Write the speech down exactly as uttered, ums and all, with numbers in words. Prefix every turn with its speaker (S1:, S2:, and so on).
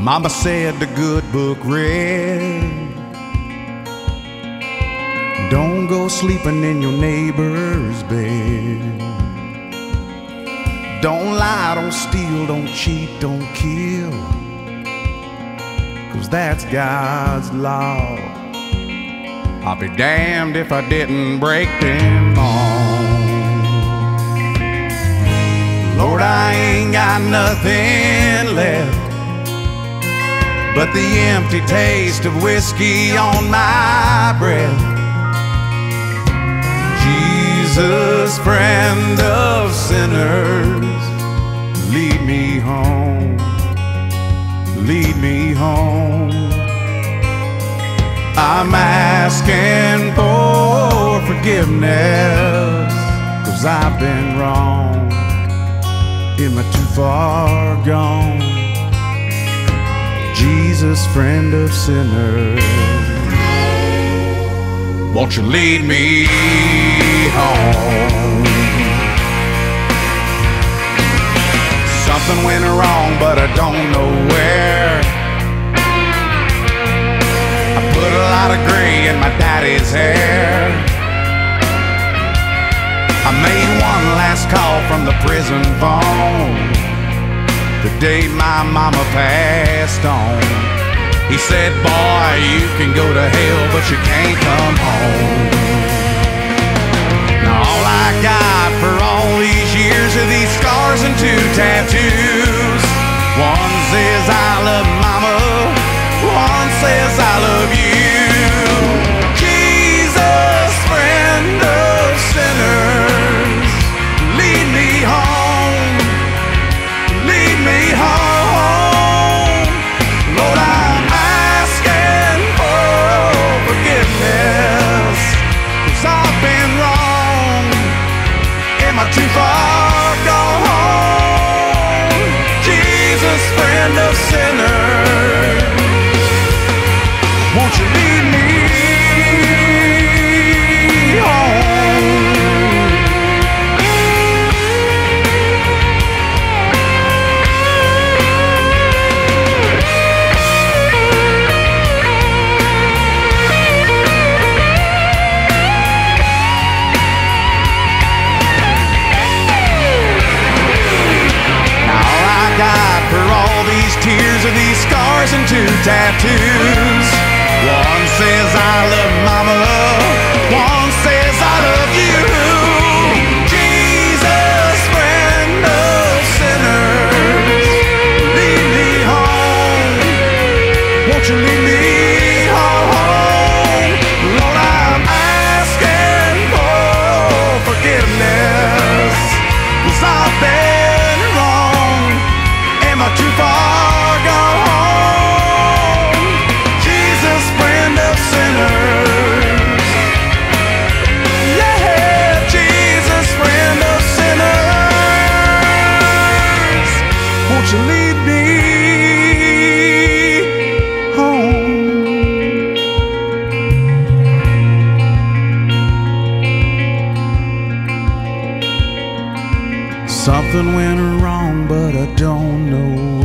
S1: Mama said the good book read, don't go sleeping in your neighbor's bed. Don't lie, don't steal, don't cheat, don't kill, 'cause that's God's law. I'll be damned if I didn't break them all. Lord, I ain't got nothing left but the empty taste of whiskey on my breath. Jesus, friend of sinners, lead me home, lead me home. I'm asking for forgiveness, 'cause I've been wrong. Am I too far gone? Jesus, friend of sinners, won't you lead me home? Something went wrong, but I don't know where. I put a lot of gray in my daddy's hair. I made one last call from the prison phone the day my mama passed on. He said, boy, you can go to hell, but you can't come home. Now all I got for all these years are these scars and two tattoos. One says I love mama, one says I love you. Jesus, friend of sinners, lead me home, lead me home. Lord, I'm asking for forgiveness, 'cause I've been wrong. Am I too far gone? Jesus, friend of sinners, won't you lead me home? Tears of these scars and two tattoos. One says I love mama, one says I love you. Jesus, friend of sinners, lead me home, won't you lead me home? Lord, I'm asking for forgiveness, 'cause I've been wrong. Am I too far? Won't you lead me home? Something went wrong, but I don't know